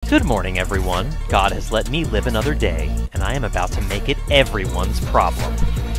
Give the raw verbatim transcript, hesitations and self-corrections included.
Good morning, everyone. God has let me live another day, and I am about to make it everyone's problem.